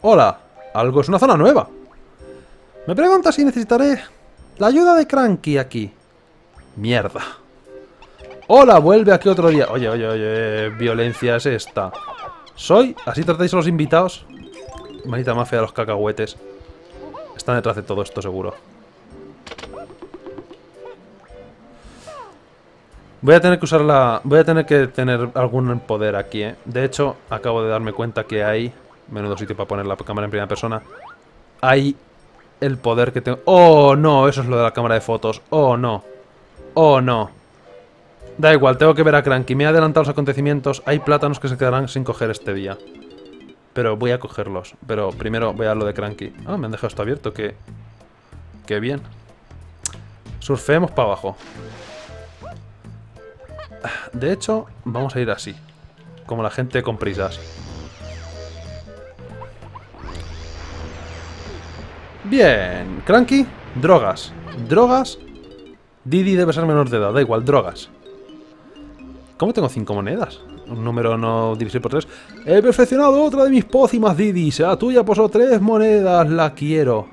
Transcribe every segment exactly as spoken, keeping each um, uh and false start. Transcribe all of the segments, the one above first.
Hola, algo es una zona nueva. Me pregunta si necesitaré la ayuda de Cranky aquí. Mierda. Hola, vuelve aquí otro día. Oye, oye, oye, violencia es esta. Soy, así tratáis a los invitados. Manita mafia de los cacahuetes. Están detrás de todo esto, seguro. Voy a tener que usar la... Voy a tener que tener algún poder aquí, ¿eh? De hecho, acabo de darme cuenta que hay... Menudo sitio para poner la cámara en primera persona. Hay el poder que tengo... ¡Oh, no! Eso es lo de la cámara de fotos. ¡Oh, no! ¡Oh, no! Da igual, tengo que ver a Cranky. Me he adelantado los acontecimientos. Hay plátanos que se quedarán sin coger este día. Pero voy a cogerlos. Pero primero voy a lo de Cranky. Ah, me han dejado esto abierto. ¡Qué... qué bien! Surfeemos para abajo. De hecho, vamos a ir así. Como la gente con prisas. Bien. Cranky, drogas. Drogas. Didi debe ser menor de edad. Da igual, drogas. ¿Cómo tengo cinco monedas? Un número no divisible por tres. He perfeccionado otra de mis pócimas, Didi. Sea tuya por solo tres monedas. La quiero.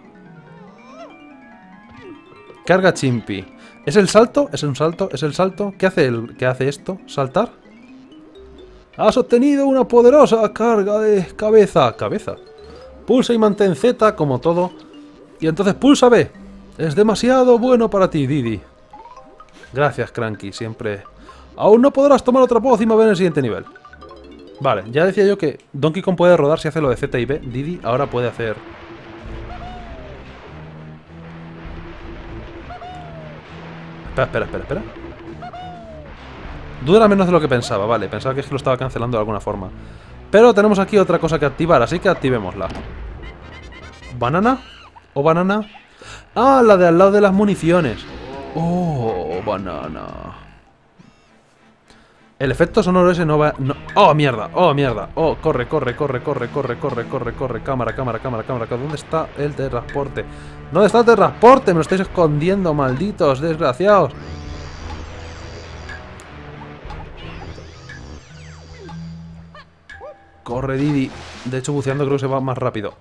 Carga Chimpi. ¿Es el salto? ¿Es un salto? ¿Es el salto? ¿Qué hace, el, ¿Qué hace esto? ¿Saltar? Has obtenido una poderosa carga de cabeza. Cabeza. Pulsa y mantén Z como todo. Y entonces pulsa B. Es demasiado bueno para ti, Didi. Gracias, Cranky. Siempre... Aún no podrás tomar otra pócima en el siguiente nivel. Vale, ya decía yo que Donkey Kong puede rodar si hace lo de Z y B. Didi ahora puede hacer... Espera, espera, espera, espera. Dura menos de lo que pensaba, vale. Pensaba que es que lo estaba cancelando de alguna forma. Pero tenemos aquí otra cosa que activar, así que activémosla. ¿Banana? ¿O banana? Ah, la de al lado de las municiones. Oh, banana. El efecto sonoro ese no va... No. ¡Oh, mierda! ¡Oh, mierda! ¡Oh, corre, corre, corre, corre, corre, corre, corre, corre! Cámara, cámara, cámara, cámara. ¿Dónde está el transporte? ¿Dónde está el transporte? Me lo estáis escondiendo, malditos, desgraciados. Corre, Didi. De hecho, buceando creo que se va más rápido.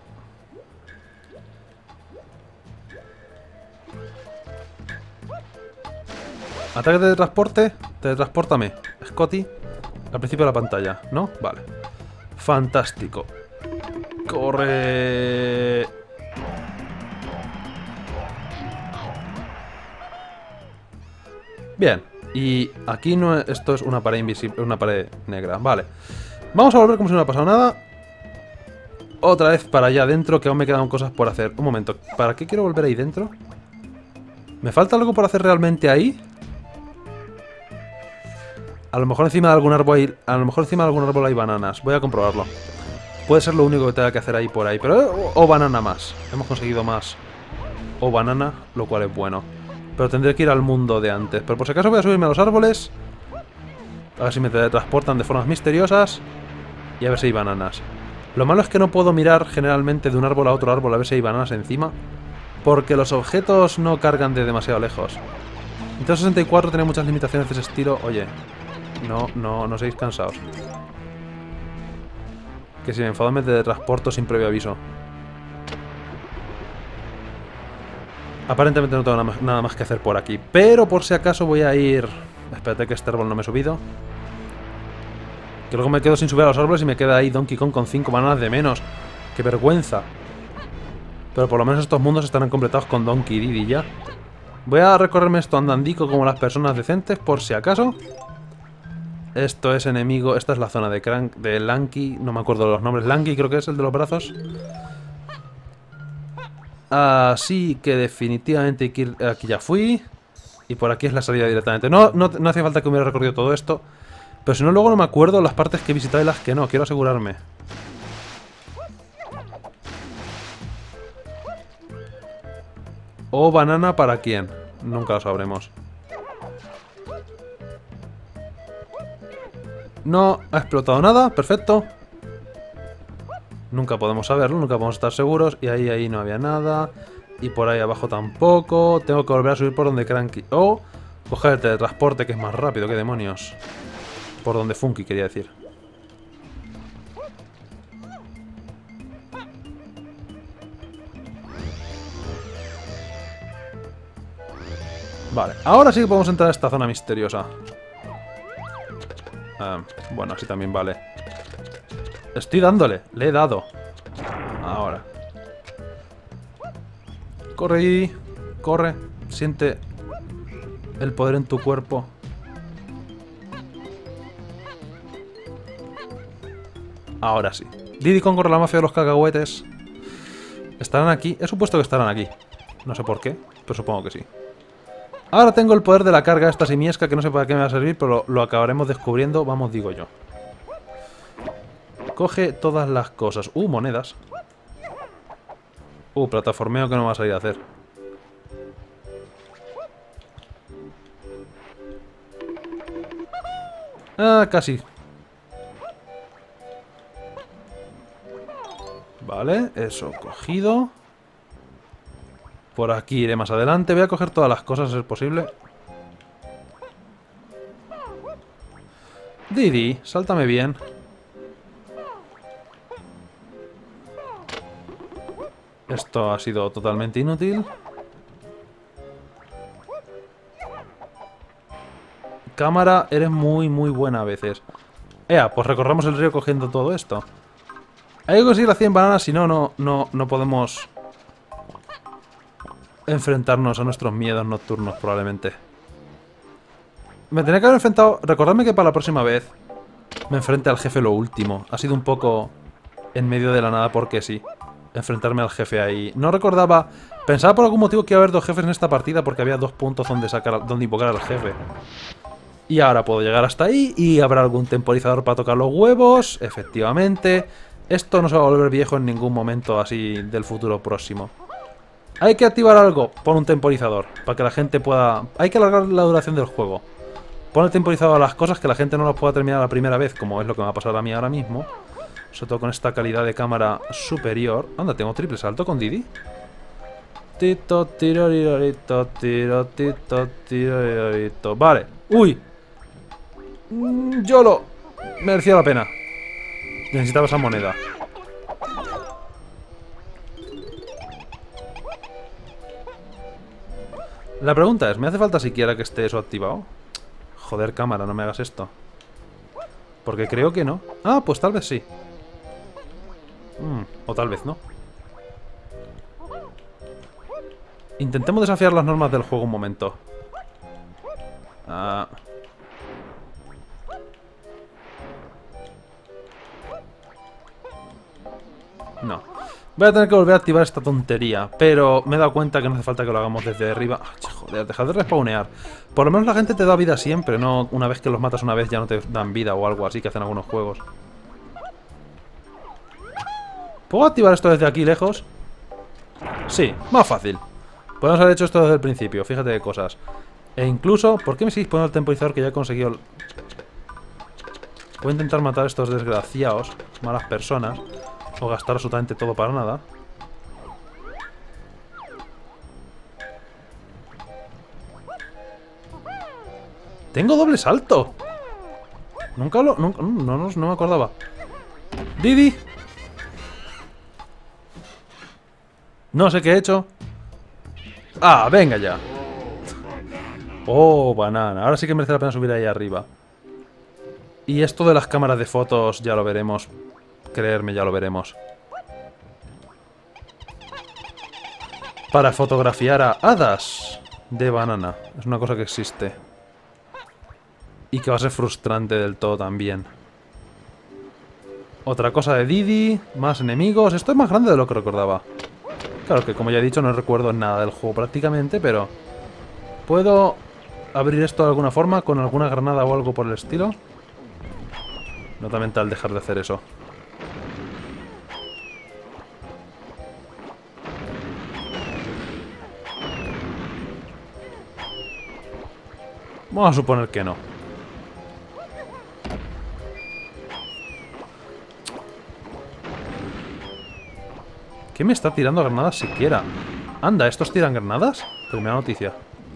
Ataque de transporte. Teletranspórtame. Scotty. Al principio de la pantalla, ¿no? Vale. Fantástico. Corre. Bien. Y aquí no es, esto es una pared invisible, una pared negra. Vale. Vamos a volver como si no hubiera pasado nada. Otra vez para allá adentro, que aún me quedan cosas por hacer. Un momento. ¿Para qué quiero volver ahí dentro? ¿Me falta algo por hacer realmente ahí? A lo mejor encima de algún árbol hay, a lo mejor encima de algún árbol hay bananas. Voy a comprobarlo. Puede ser lo único que tenga que hacer ahí por ahí. Pero o, o banana más. Hemos conseguido más. O banana, lo cual es bueno. Pero tendré que ir al mundo de antes. Pero por si acaso voy a subirme a los árboles. A ver si me teletransportan de formas misteriosas. Y a ver si hay bananas. Lo malo es que no puedo mirar generalmente de un árbol a otro árbol a ver si hay bananas encima. Porque los objetos no cargan de demasiado lejos. Nintendo sesenta y cuatro tenía muchas limitaciones de ese estilo. Oye, no, no, no seáis cansados. Que si me enfado me teletransporto sin previo aviso. Aparentemente no tengo nada más, nada más que hacer por aquí. Pero por si acaso voy a ir... Espérate que este árbol no me he subido. Que luego me quedo sin subir a los árboles y me queda ahí Donkey Kong con cinco bananas de menos. ¡Qué vergüenza! Pero por lo menos estos mundos estarán completados con Donkey y Didi ya. Voy a recorrerme esto andandico como las personas decentes, por si acaso. Esto es enemigo... Esta es la zona de Crank, de Lanky. No me acuerdo de los nombres. Lanky creo que es el de los brazos. Así que definitivamente aquí, aquí ya fui. Y por aquí es la salida directamente. No, no, no hace falta que hubiera recorrido todo esto. Pero si no, luego no me acuerdo las partes que he visitado y las que no. Quiero asegurarme. ¿O banana para quién? Nunca lo sabremos. No ha explotado nada. Perfecto. Nunca podemos saberlo. Nunca podemos estar seguros. Y ahí, ahí no había nada. Y por ahí abajo tampoco. Tengo que volver a subir por donde Cranky. O coger el teletransporte, que es más rápido. ¿Qué demonios? Por donde Funky, quería decir. Vale, ahora sí que podemos entrar a esta zona misteriosa. Ah, bueno, así también vale. Estoy dándole, le he dado. Ahora. Corre ahí, corre, siente el poder en tu cuerpo. Ahora sí. Diddy Kong contra la mafia de los cacahuetes. ¿Estarán aquí? He supuesto que estarán aquí. No sé por qué, pero supongo que sí. Ahora tengo el poder de la carga esta simiesca que no sé para qué me va a servir, pero lo, lo acabaremos descubriendo, vamos, digo yo. Coge todas las cosas. Uh, monedas. Uh, plataformeo que no va a salir a hacer. Ah, casi. Vale, eso cogido. Por aquí iré más adelante. Voy a coger todas las cosas, si es posible. Didi, sáltame bien. Esto ha sido totalmente inútil. Cámara, eres muy, muy buena a veces. Ea, pues recorramos el río cogiendo todo esto. Hay que conseguir las cien bananas, si no, no, no, no podemos enfrentarnos a nuestros miedos nocturnos, probablemente. Me tenía que haber enfrentado... Recordadme que para la próxima vez me enfrente al jefe lo último. Ha sido un poco en medio de la nada porque sí. Enfrentarme al jefe ahí. No recordaba... Pensaba por algún motivo que iba a haber dos jefes en esta partida porque había dos puntos donde sacar, donde invocar al jefe. Y ahora puedo llegar hasta ahí y habrá algún temporizador para tocar los huevos. Efectivamente. Esto no se va a volver viejo en ningún momento así del futuro próximo. Hay que activar algo. Pon un temporizador. Para que la gente pueda... Hay que alargar la duración del juego. Pon el temporizador a las cosas que la gente no las pueda terminar la primera vez, como es lo que me va a pasar a mí ahora mismo. Sobre todo con esta calidad de cámara superior. Anda, tengo triple salto con Didi. Tito, tiroririto, tiro, tito, tiroririto. Vale. ¡Uy! Mm, YOLO. Merecía la pena. Necesitaba esa moneda. La pregunta es, ¿me hace falta siquiera que esté eso activado? Joder, cámara, no me hagas esto. Porque creo que no. Ah, pues tal vez sí. Mm, o tal vez no. Intentemos desafiar las normas del juego un momento. Ah... No. Voy a tener que volver a activar esta tontería. Pero me he dado cuenta que no hace falta que lo hagamos desde arriba. Ay, joder, deja de respawnear. Por lo menos la gente te da vida siempre, no una vez que los matas una vez ya no te dan vida o algo así que hacen algunos juegos. ¿Puedo activar esto desde aquí lejos? Sí, más fácil. Podemos haber hecho esto desde el principio, fíjate de cosas. E incluso, ¿por qué me seguís poniendo el temporizador que ya he conseguido? Voy a intentar matar a estos desgraciados, malas personas. O gastar absolutamente todo para nada. ¡Tengo doble salto! Nunca lo... Nunca, no, no, no me acordaba. ¡Didi! No sé qué he hecho. ¡Ah, venga ya! ¡Oh, banana! Ahora sí que merece la pena subir ahí arriba. Y esto de las cámaras de fotos ya lo veremos. Creerme, ya lo veremos. Para fotografiar a hadas de banana. Es una cosa que existe. Y que va a ser frustrante del todo también. Otra cosa de Didi. Más enemigos. Esto es más grande de lo que recordaba. Claro que como ya he dicho no recuerdo nada del juego prácticamente, pero... ¿Puedo abrir esto de alguna forma? ¿Con alguna granada o algo por el estilo? Nota mental dejar de hacer eso. Vamos a suponer que no. ¿Qué me está tirando granadas siquiera? Anda, ¿estos tiran granadas? Primera noticia.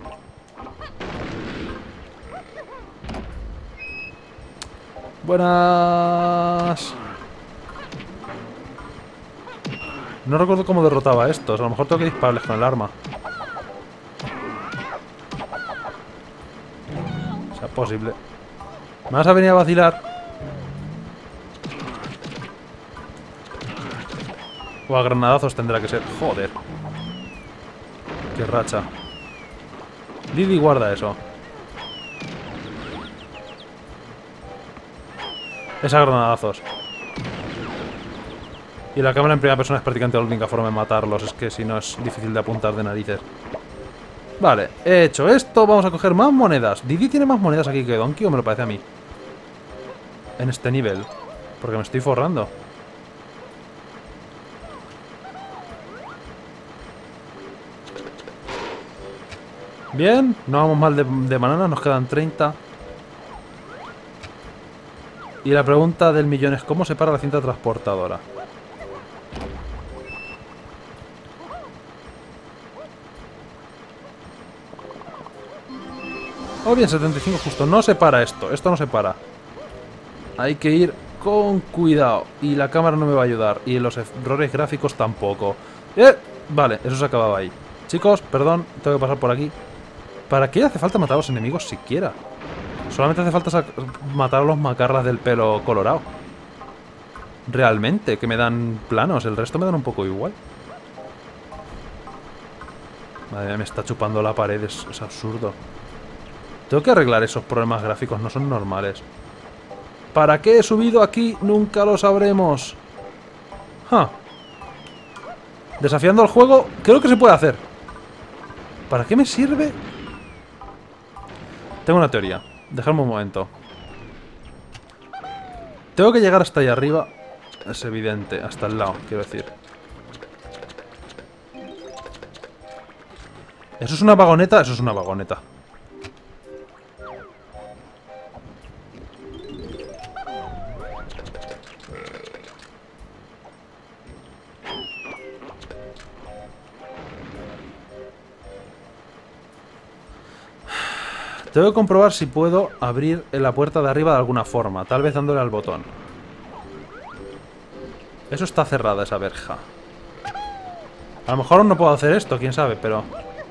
Buenas. No recuerdo cómo derrotaba a estos. A lo mejor tengo que dispararles con el arma. Posible. ¿Me vas a venir a vacilar? O a granadazos tendrá que ser. Joder. Qué racha. Didi, guarda eso. Es a granadazos. Y la cámara en primera persona es prácticamente la única forma de matarlos. Es que si no es difícil de apuntar de narices. Vale, he hecho esto. Vamos a coger más monedas. ¿Didi tiene más monedas aquí que Donkey o me lo parece a mí? En este nivel. Porque me estoy forrando. Bien, no vamos mal de, de bananas. Nos quedan treinta. Y la pregunta del millón es: ¿cómo se para la cinta transportadora? Oh, bien, setenta y cinco justo. No se para esto. Esto no se para. Hay que ir con cuidado. Y la cámara no me va a ayudar. Y los errores gráficos tampoco. ¡Eh! Vale, eso se acababa ahí. Chicos, perdón, tengo que pasar por aquí. ¿Para qué hace falta matar a los enemigos siquiera? Solamente hace falta matar a los macarras del pelo colorado. Realmente, que me dan planos. El resto me dan un poco igual. Madre mía, me está chupando la pared. Es, es absurdo. Tengo que arreglar esos problemas gráficos. No son normales. ¿Para qué he subido aquí? Nunca lo sabremos. Huh. Desafiando al juego, creo que se puede hacer. ¿Para qué me sirve? Tengo una teoría. Dejadme un momento. Tengo que llegar hasta allá arriba. Es evidente. Hasta el lado, quiero decir. ¿Eso es una vagoneta? Eso es una vagoneta. Tengo que comprobar si puedo abrir la puerta de arriba de alguna forma. Tal vez dándole al botón. Eso está cerrada, esa verja. A lo mejor no puedo hacer esto, quién sabe, pero...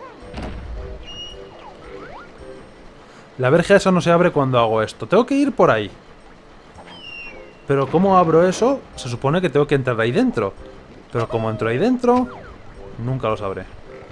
La verja esa no se abre cuando hago esto. Tengo que ir por ahí. Pero ¿cómo abro eso? Se supone que tengo que entrar ahí dentro. Pero como entro ahí dentro, nunca lo sabré.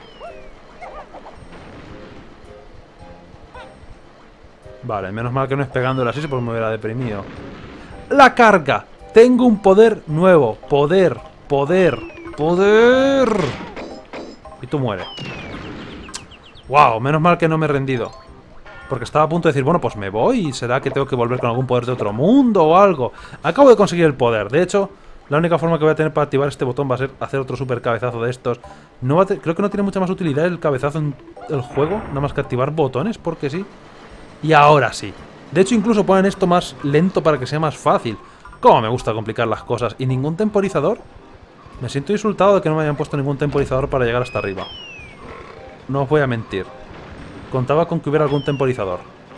Vale, menos mal que no es pegándole así, porque me hubiera deprimido. ¡La carga! Tengo un poder nuevo. Poder, poder, poder. Y tú mueres. ¡Wow! Menos mal que no me he rendido. Porque estaba a punto de decir, bueno, pues me voy. Y será que tengo que volver con algún poder de otro mundo o algo. Acabo de conseguir el poder. De hecho, la única forma que voy a tener para activar este botón va a ser hacer otro super cabezazo de estos. No va a Creo que no tiene mucha más utilidad el cabezazo en el juego. Nada más que activar botones, porque sí. Y ahora sí. De hecho, incluso ponen esto más lento para que sea más fácil. Cómo me gusta complicar las cosas. ¿Y ningún temporizador? Me siento insultado de que no me hayan puesto ningún temporizador para llegar hasta arriba. No os voy a mentir. Contaba con que hubiera algún temporizador.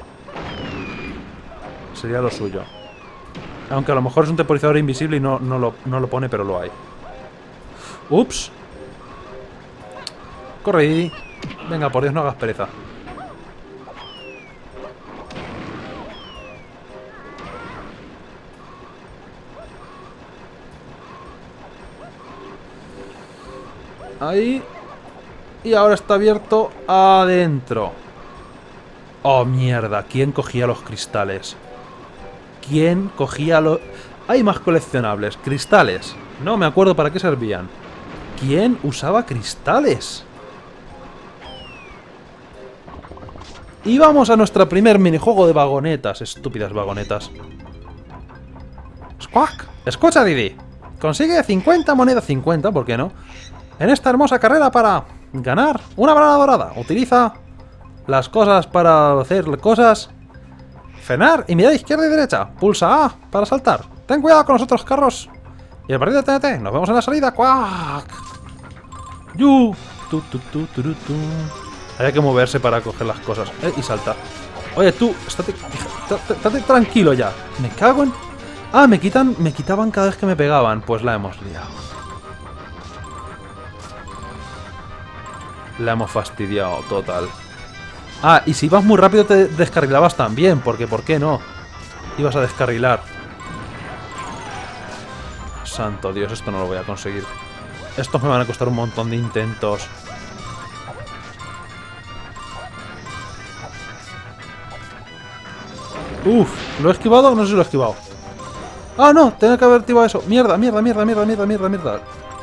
Sería lo suyo. Aunque a lo mejor es un temporizador invisible y no, no, lo, no lo pone, pero lo hay. Ups. Corre, Didi. Venga, por Dios, no hagas pereza. Ahí. Y ahora está abierto adentro. Oh, mierda. ¿Quién cogía los cristales? ¿Quién cogía los...? Hay más coleccionables. Cristales. No me acuerdo para qué servían. ¿Quién usaba cristales? Y vamos a nuestro primer minijuego de vagonetas. Estúpidas vagonetas. ¡Squawk! Escucha, Didi. Consigue cincuenta monedas. cincuenta, ¿por qué no? En esta hermosa carrera para ganar una banana dorada. Utiliza las cosas para hacer cosas. Frenar y mirar izquierda y derecha. Pulsa A para saltar. Ten cuidado con los otros carros. Y el partido de T N T. Nos vemos en la salida. ¡Cuac! ¡Yu! Tu, tu, tu, tu, tu, tu. Hay que moverse para coger las cosas. Eh, y saltar. Oye, tú, estate, estate tranquilo ya. Me cago en... Ah, me quitan, me quitaban cada vez que me pegaban. Pues la hemos liado. La hemos fastidiado total. Ah, y si ibas muy rápido te descarrilabas también, porque ¿por qué no? Ibas a descarrilar. Santo Dios, esto no lo voy a conseguir. Estos me van a costar un montón de intentos. Uf, ¿lo he esquivado? No sé si lo he esquivado. ¡Ah, no! Tenía que haber activado eso. Mierda, mierda, mierda, mierda, mierda, mierda, mierda.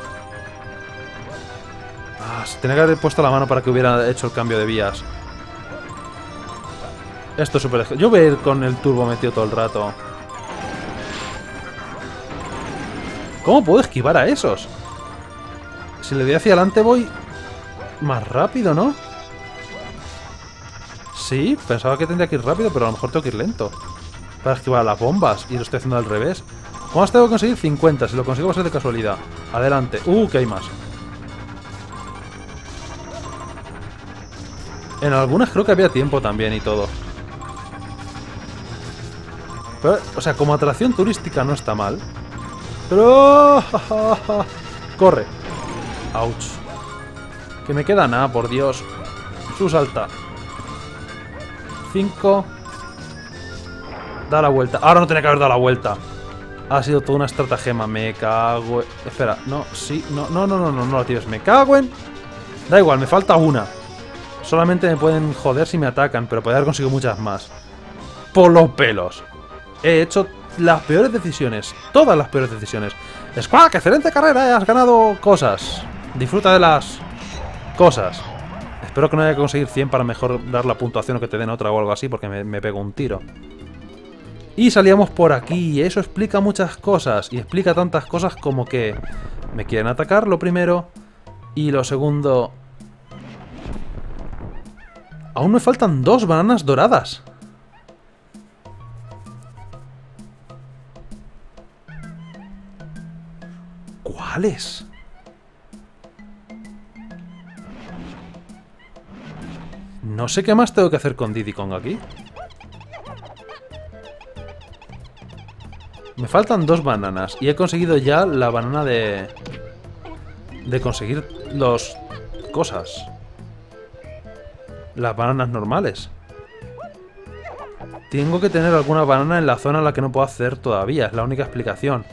Ah, tenía que haber puesto la mano para que hubiera hecho el cambio de vías. Esto es súper... Yo voy a ir con el turbo metido todo el rato. ¿Cómo puedo esquivar a esos? Si le doy hacia adelante voy más rápido, ¿no? Sí, pensaba que tendría que ir rápido, pero a lo mejor tengo que ir lento para esquivar las bombas y lo estoy haciendo al revés. ¿Cuántos tengo que conseguir? cincuenta. Si lo consigo va a ser de casualidad. Adelante. Uh, que hay más. En algunas creo que había tiempo también y todo. Pero, o sea, como atracción turística no está mal. Pero... corre. Ouch. Que me queda nada, por Dios. Su salta. cinco. Da la vuelta. Ahora no tenía que haber dado la vuelta. Ha sido toda una estratagema. Me cago en... Espera, no, sí, no, no, no, no, no, no la tires. Me cago en... Da igual, me falta una. Solamente me pueden joder si me atacan, pero podría haber conseguido muchas más. Por los pelos. He hecho las peores decisiones. Todas las peores decisiones. ¡Squawk! ¡Excelente carrera! ¿eh? Has ganado cosas. Disfruta de las cosas. Espero que no haya que conseguir cien para mejorar la puntuación o que te den otra o algo así, porque me, me pego un tiro. Y salíamos por aquí, y eso explica muchas cosas. Y explica tantas cosas como que me quieren atacar, lo primero. Y lo segundo... Aún me faltan dos bananas doradas. ¿Cuáles? No sé qué más tengo que hacer con Diddy Kong aquí. Me faltan dos bananas. Y he conseguido ya la banana de... De conseguir los... cosas. Las bananas normales. Tengo que tener alguna banana en la zona en la que no puedo hacer todavía. Es la única explicación.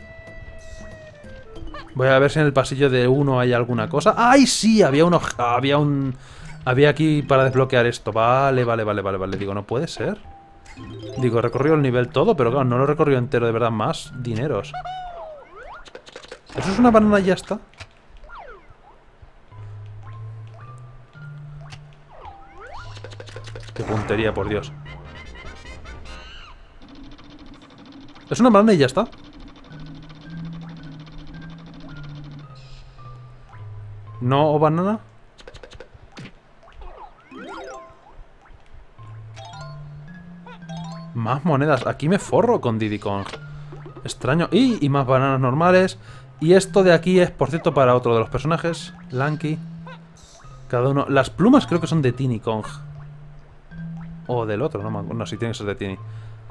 Voy a ver si en el pasillo de uno hay alguna cosa. ¡Ay, sí! Había uno... Había un... Había aquí para desbloquear esto. Vale, vale, vale, vale, vale. Digo, no puede ser. Digo, he recorrido el nivel todo, pero claro, no lo he recorrido entero, de verdad. Más dineros. ¿Eso es una banana y ya está? Qué puntería, por Dios. ¿Es una banana y ya está? ¿No o banana? Más monedas. Aquí me forro con Diddy Kong. Extraño. Y, y más bananas normales. Y esto de aquí es, por cierto, para otro de los personajes. Lanky. Cada uno... Las plumas creo que son de Tiny Kong. O del otro, no me acuerdo. No, sí tiene que ser de Tiny.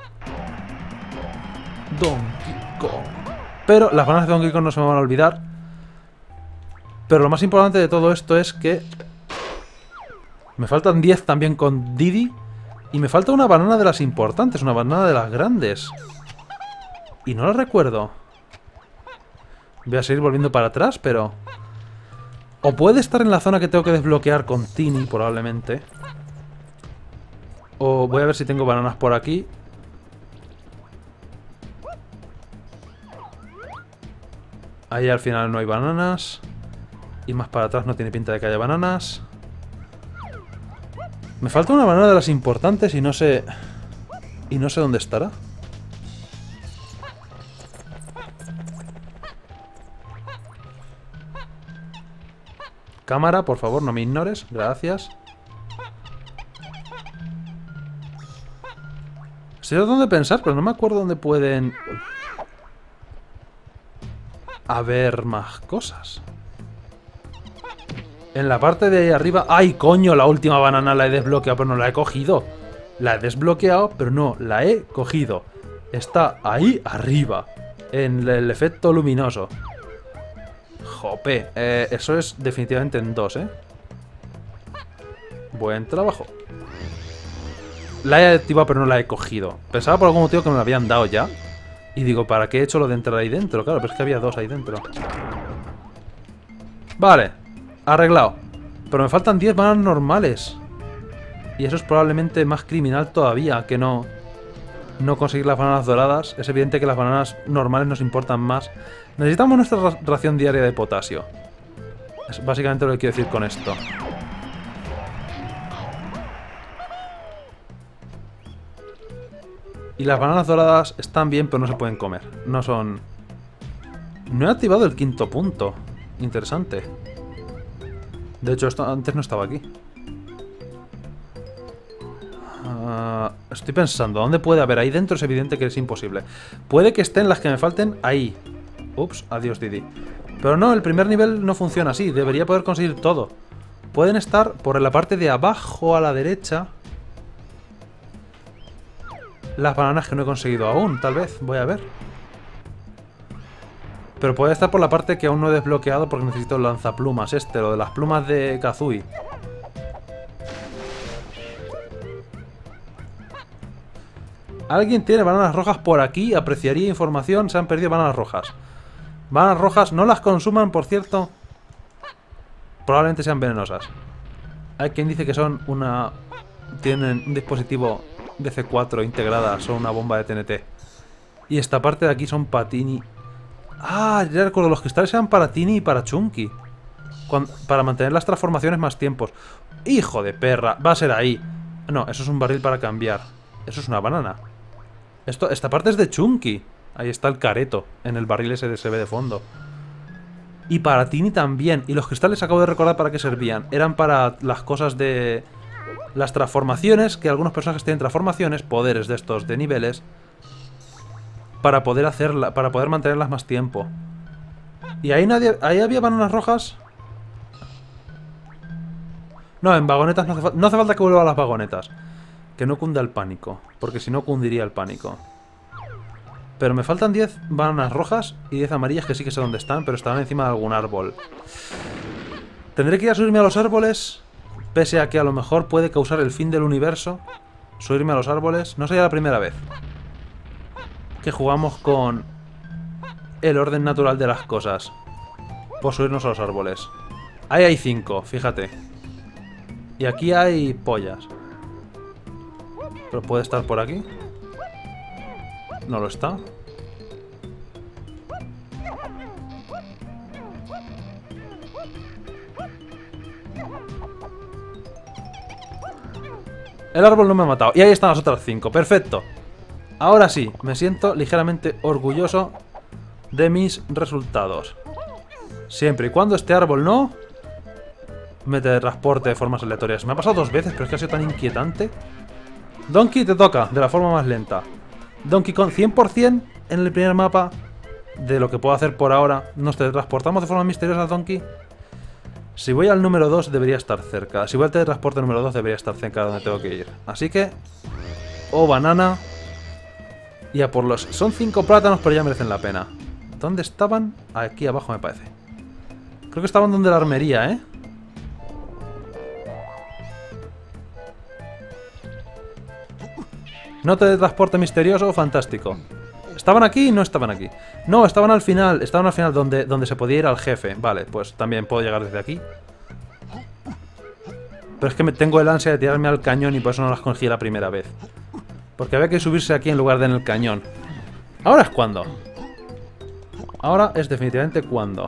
Donkey Kong. Pero las bananas de Donkey Kong no se me van a olvidar. Pero lo más importante de todo esto es que... Me faltan diez también con Diddy. Y me falta una banana de las importantes. Una banana de las grandes. Y no la recuerdo. Voy a seguir volviendo para atrás, pero... O puede estar en la zona que tengo que desbloquear con Tiny, probablemente. O voy a ver si tengo bananas por aquí. Ahí al final no hay bananas. Y más para atrás no tiene pinta de que haya bananas. Me falta una banana de las importantes y no sé... Y no sé dónde estará. Cámara, por favor, no me ignores. Gracias. Estoy tratando de pensar, pero no me acuerdo dónde pueden... haber más cosas. En la parte de ahí arriba... ¡Ay, coño! La última banana la he desbloqueado, pero no la he cogido. La he desbloqueado, pero no, la he cogido. Está ahí arriba. En el efecto luminoso. Jope. Eh, eso es definitivamente en dos, ¿eh? Buen trabajo. La he activado pero no la he cogido. Pensaba por algún motivo que me la habían dado ya. Y digo, ¿para qué he hecho lo de entrar ahí dentro? Claro, pero es que había dos ahí dentro. Vale, arreglado. Pero me faltan diez bananas normales. Y eso es probablemente más criminal todavía que no, no conseguir las bananas doradas. Es evidente que las bananas normales nos importan más. Necesitamos nuestra ra- ración diaria de potasio. Es básicamente lo que quiero decir con esto. Y las bananas doradas están bien, pero no se pueden comer. No son... No he activado el quinto punto. Interesante. De hecho, esto antes no estaba aquí. Uh, estoy pensando, ¿dónde puede haber? Ahí dentro es evidente que es imposible. Puede que estén las que me falten ahí. Ups, adiós Didi. Pero no, el primer nivel no funciona así. Debería poder conseguir todo. Pueden estar por la parte de abajo a la derecha. Las bananas que no he conseguido aún, tal vez. Voy a ver. Pero puede estar por la parte que aún no he desbloqueado porque necesito el lanzaplumas este, lo de las plumas de Kazooie. ¿Alguien tiene bananas rojas por aquí? Apreciaría información. Se han perdido bananas rojas. Bananas rojas, no las consuman, por cierto. Probablemente sean venenosas. Hay quien dice que son una... Tienen un dispositivo D C cuatro integrada, son una bomba de T N T. Y esta parte de aquí son para Tini. Ah, ya recuerdo, los cristales eran para Tini y para Chunky. Cuando, para mantener las transformaciones más tiempos. ¡Hijo de perra! Va a ser ahí. No, eso es un barril para cambiar. Eso es una banana. Esto, esta parte es de Chunky. Ahí está el careto, en el barril ese de se ve de fondo. Y para Tini también. Y los cristales acabo de recordar para qué servían. Eran para las cosas de... Las transformaciones, que algunos personajes tienen transformaciones, poderes de estos de niveles, para poder hacerla, para poder mantenerlas más tiempo. Y ahí nadie, ahí había bananas rojas. No, en vagonetas no hace, no hace falta que vuelva a las vagonetas. Que no cunda el pánico, porque si no cundiría el pánico. Pero me faltan diez bananas rojas y diez amarillas que sí que sé dónde están, pero estarán encima de algún árbol. Tendré que ir a subirme a los árboles. Pese a que a lo mejor puede causar el fin del universo. Subirme a los árboles. No sería la primera vez que jugamos con el orden natural de las cosas. Por subirnos a los árboles. Ahí hay cinco, fíjate. Y aquí hay pollas. Pero puede estar por aquí. No lo está. El árbol no me ha matado. Y ahí están las otras cinco. Perfecto. Ahora sí, me siento ligeramente orgulloso de mis resultados. Siempre y cuando este árbol no me teletransporte de formas aleatorias. Me ha pasado dos veces, pero es que ha sido tan inquietante. Donkey, te toca, de la forma más lenta. Donkey Kong cien por cien en el primer mapa. De lo que puedo hacer por ahora. Nos teletransportamos de forma misteriosa, Donkey. Si voy al número dos debería estar cerca. Si voy al teletransporte número dos debería estar cerca de donde tengo que ir. Así que... Oh, banana. Y a por los... Son cinco plátanos, pero ya merecen la pena. ¿Dónde estaban? Aquí abajo me parece. Creo que estaban donde la armería, ¿eh? No teletransporte misterioso, fantástico. ¿Estaban aquí? No estaban aquí. No, estaban al final. Estaban al final donde, donde se podía ir al jefe. Vale, pues también puedo llegar desde aquí. Pero es que me tengo el ansia de tirarme al cañón y por eso no las cogí la primera vez. Porque había que subirse aquí en lugar de en el cañón. Ahora es cuando. Ahora es definitivamente cuando.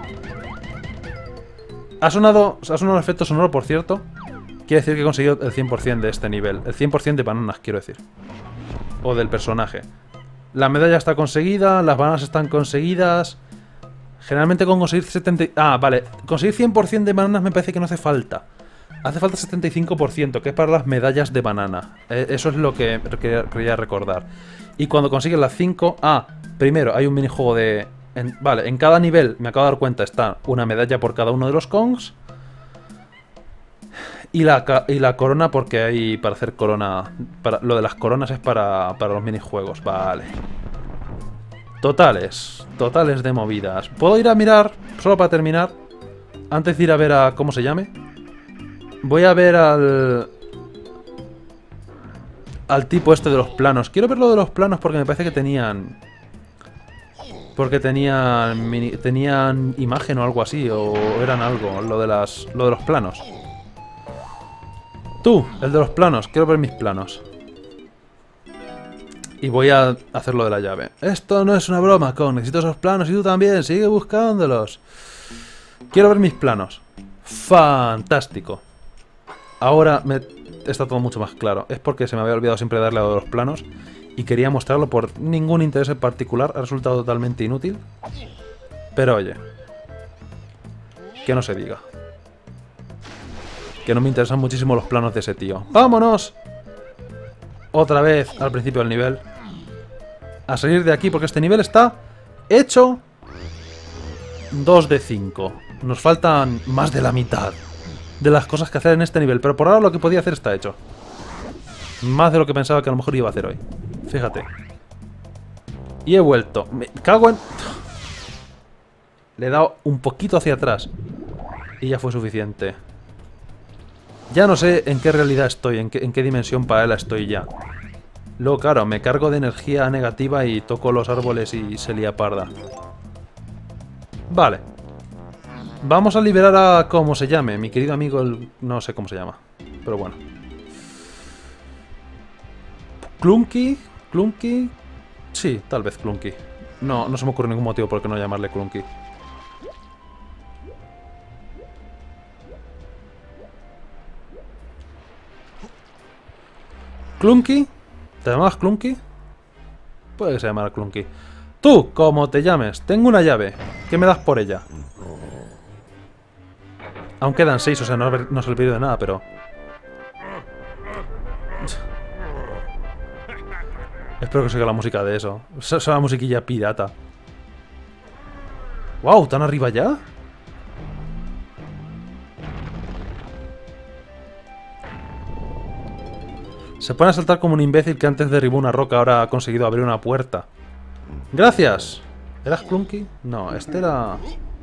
Ha sonado, ha sonado un efecto sonoro, por cierto. Quiere decir que he conseguido el cien por cien de este nivel. El cien por cien de bananas, quiero decir. O del personaje. La medalla está conseguida, las bananas están conseguidas. Generalmente con conseguir setenta... Ah, vale. Conseguir cien por cien de bananas me parece que no hace falta. Hace falta setenta y cinco por ciento, que es para las medallas de banana. Eh, eso es lo que quería recordar. Y cuando consigues las cinco... Ah, primero hay un minijuego de... En, vale, en cada nivel, me acabo de dar cuenta, está una medalla por cada uno de los Kongs. Y la, y la corona, porque hay para hacer corona... Para, lo de las coronas es para, para los minijuegos, vale. Totales, totales de movidas. ¿Puedo ir a mirar, solo para terminar? Antes de ir a ver a... ¿Cómo se llame? Voy a ver al... al tipo este de los planos. Quiero ver lo de los planos porque me parece que tenían... Porque tenían... Mini, tenían imagen o algo así. O eran algo. Lo de las... Lo de los planos. Tú, el de los planos. Quiero ver mis planos. Y voy a hacer lo de la llave. Esto no es una broma, Con. Necesito esos planos y tú también. Sigue buscándolos. Quiero ver mis planos. Fantástico. Ahora me... está todo mucho más claro. Es porque se me había olvidado siempre darle a los planos y quería mostrarlo por ningún interés en particular. Ha resultado totalmente inútil. Pero oye, que no se diga. Que no me interesan muchísimo los planos de ese tío. ¡Vámonos! Otra vez al principio del nivel. A salir de aquí porque este nivel está hecho dos de cinco. Nos faltan más de la mitad de las cosas que hacer en este nivel. Pero por ahora lo que podía hacer está hecho. Más de lo que pensaba que a lo mejor iba a hacer hoy. Fíjate. Y he vuelto. Me cago en... Le he dado un poquito hacia atrás. Y ya fue suficiente. Ya no sé en qué realidad estoy. En qué, en qué dimensión paralela estoy ya. Luego, claro, me cargo de energía negativa y toco los árboles y se lía parda. Vale. Vamos a liberar a... ¿Cómo se llame? Mi querido amigo el... No sé cómo se llama. Pero bueno. ¿Clunky? ¿Clunky? Sí, tal vez Clunky. No, no se me ocurre ningún motivo por qué no llamarle Clunky. ¿Clunky? ¿Te llamabas Clunky? Puede que se llamara Clunky. Tú, como te llames, tengo una llave. ¿Qué me das por ella? Aún quedan seis, o sea, no, no se le pierde de nada, pero... Espero que se oiga la música de eso. Esa es la musiquilla pirata. ¡Wow! ¿Tan arriba ya? Se pone a saltar como un imbécil que antes derribó una roca, ahora ha conseguido abrir una puerta. ¡Gracias! ¿Eras Clunky? No, este era...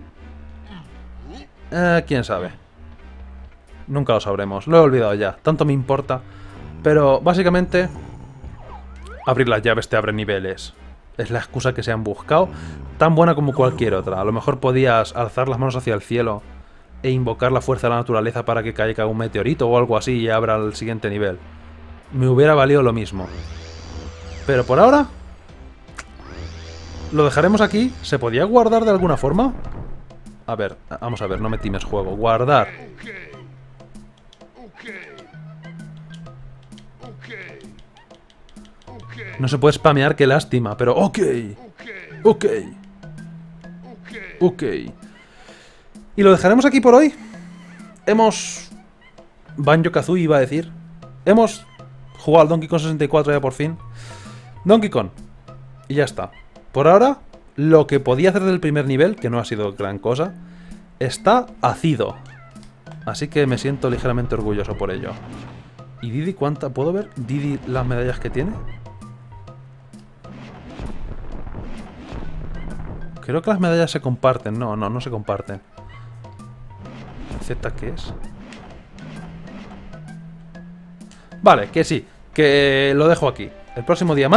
Eh, quién sabe. Nunca lo sabremos. Lo he olvidado ya. Tanto me importa. Pero, básicamente... Abrir las llaves te abre niveles. Es la excusa que se han buscado. Tan buena como cualquier otra. A lo mejor podías alzar las manos hacia el cielo e invocar la fuerza de la naturaleza para que caiga un meteorito o algo así y abra el siguiente nivel. Me hubiera valido lo mismo. Pero por ahora... Lo dejaremos aquí. ¿Se podía guardar de alguna forma? A ver, vamos a ver, no me times juego. Guardar. No se puede spamear, qué lástima, pero ok. Ok. Ok. Y lo dejaremos aquí por hoy. Hemos... Banjo-Kazooie iba a decir. Hemos jugado al Donkey Kong sesenta y cuatro ya por fin. Donkey Kong. Y ya está. Por ahora, lo que podía hacer del primer nivel, que no ha sido gran cosa, está hacido. Así que me siento ligeramente orgulloso por ello. ¿Y Didi cuánta? ¿Puedo ver Didi las medallas que tiene? Creo que las medallas se comparten. No, no, no se comparten. ¿Z qué es? Vale, que sí. Que lo dejo aquí. El próximo día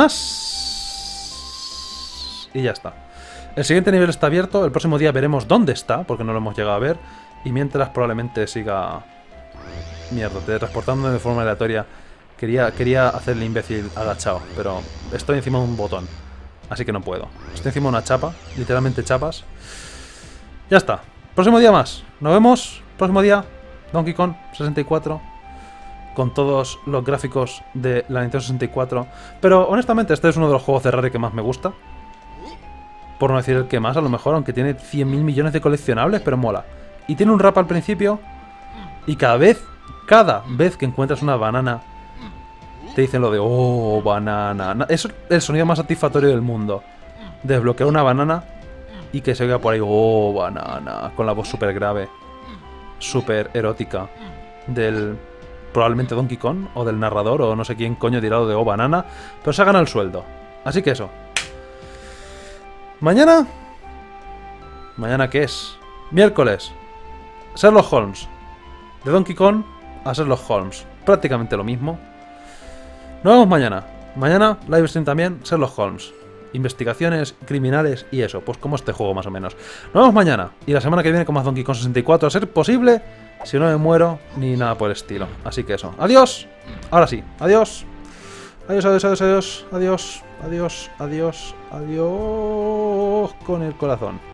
más... Y ya está. El siguiente nivel está abierto. El próximo día veremos dónde está, porque no lo hemos llegado a ver. Y mientras probablemente siga... Mierda, teletransportándome de forma aleatoria. Quería, quería hacerle imbécil agachado, pero estoy encima de un botón. Así que no puedo. Estoy encima de una chapa. Literalmente chapas. Ya está. Próximo día más. Nos vemos. Próximo día. Donkey Kong sesenta y cuatro. Con todos los gráficos de la Nintendo sesenta y cuatro. Pero honestamente este es uno de los juegos de Rare que más me gusta. Por no decir el que más a lo mejor. Aunque tiene cien mil millones de coleccionables. Pero mola. Y tiene un rap al principio. Y cada vez, cada vez que encuentras una banana... Te dicen lo de, oh, banana. Eso es el sonido más satisfactorio del mundo. Desbloquear una banana y que se oiga por ahí, oh, banana. Con la voz súper grave, súper erótica. Del, probablemente Donkey Kong, o del narrador, o no sé quién coño dirá lo de, oh, banana. Pero se ha ganado el sueldo. Así que eso. Mañana... ¿Mañana qué es? Miércoles. Sherlock Holmes. De Donkey Kong a Sherlock Holmes. Prácticamente lo mismo. Nos vemos mañana. Mañana, live stream también, Sherlock Holmes. Investigaciones criminales y eso, pues como este juego más o menos. Nos vemos mañana. Y la semana que viene con más Donkey Kong sesenta y cuatro, a ser posible, si no me muero, ni nada por el estilo. Así que eso. ¡Adiós! Ahora sí, adiós. Adiós, adiós, adiós, adiós, adiós, adiós, adiós, adiós, con el corazón.